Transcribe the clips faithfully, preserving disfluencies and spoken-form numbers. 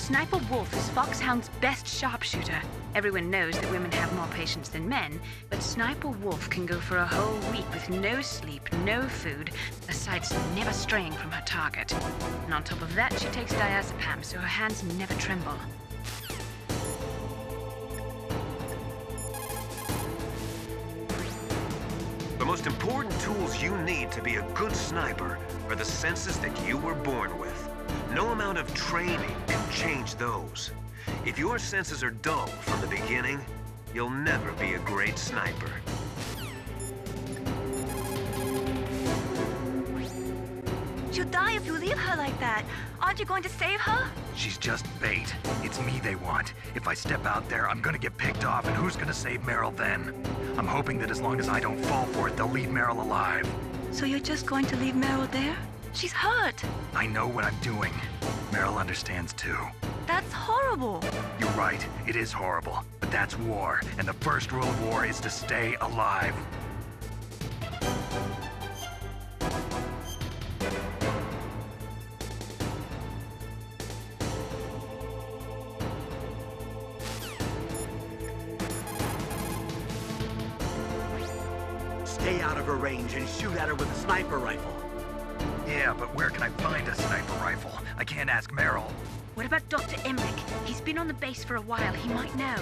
Sniper Wolf is Foxhound's best sharpshooter. Everyone knows that women have more patience than men, but Sniper Wolf can go for a whole week with no sleep, no food, her sights never straying from her target. And on top of that, she takes diazepam, so her hands never tremble. The most important tools you need to be a good sniper are the senses that you were born with. No amount of training can change those. If your senses are dull from the beginning, you'll never be a great sniper. She'll die if you leave her like that. Aren't you going to save her? She's just bait. It's me they want. If I step out there, I'm gonna get picked off, and who's gonna save Meryl then? I'm hoping that as long as I don't fall for it, they'll leave Meryl alive. So you're just going to leave Meryl there? She's hurt. I know what I'm doing. Meryl understands too. That's horrible. You're right, it is horrible. But that's war, and the first rule of war is to stay alive. Stay out of her range and shoot at her with a sniper rifle. Yeah, but where can I find a sniper rifle? I can't ask Meryl. What about Doctor Emmerich? He's been on the base for a while. He might know.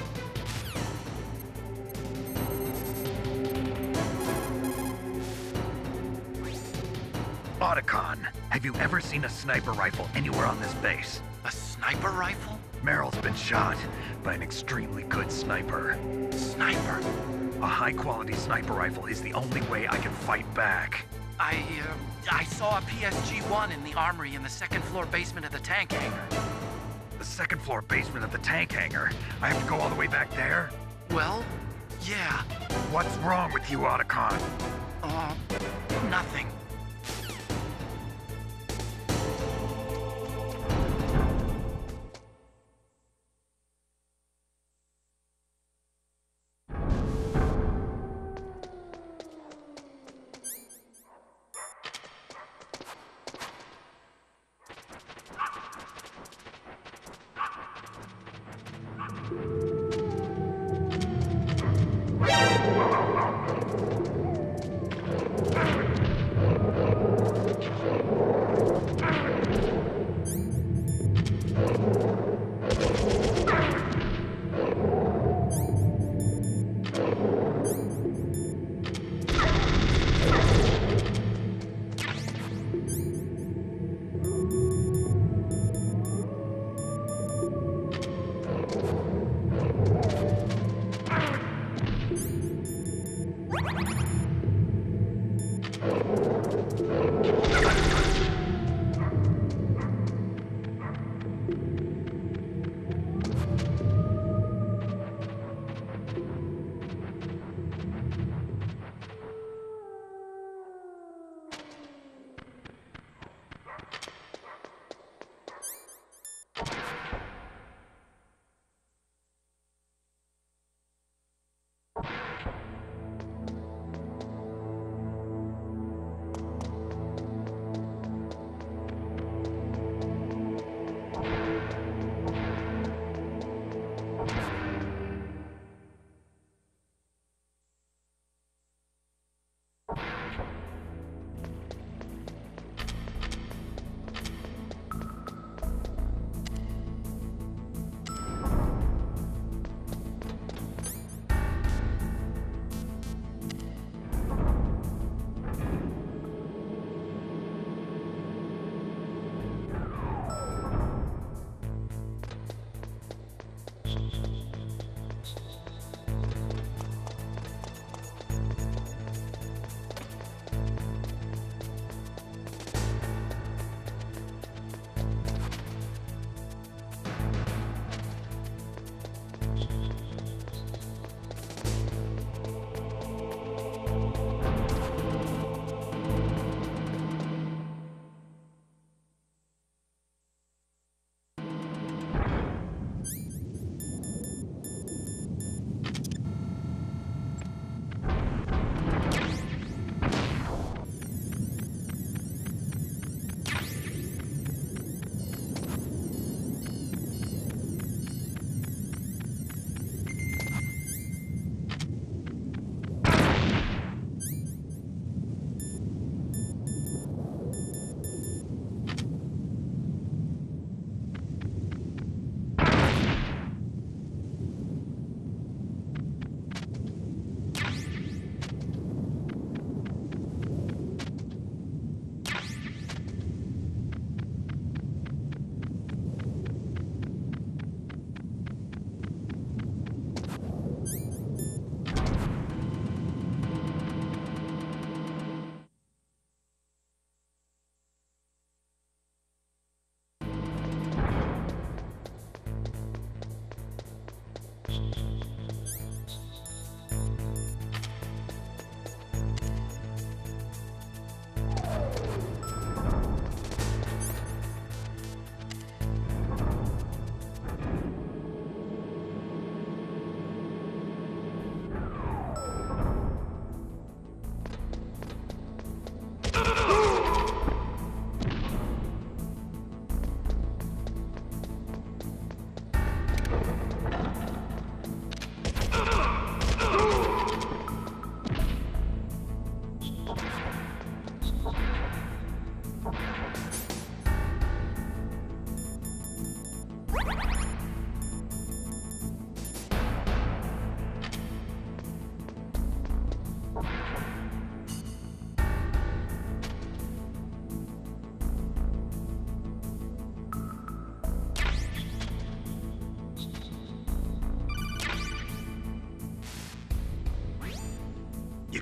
Otacon, have you ever seen a sniper rifle anywhere on this base? A sniper rifle? Meryl's been shot by an extremely good sniper. Sniper? A high-quality sniper rifle is the only way I can fight back. I, uh, I saw a P S G one in the armory in the second floor basement of the tank hangar. The second floor basement of the tank hangar? I have to go all the way back there? Well, yeah. What's wrong with you, Otacon? Uh, nothing.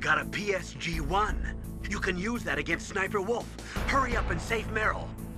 got a P S G one. You can use that against Sniper Wolf. Hurry up and save Meryl.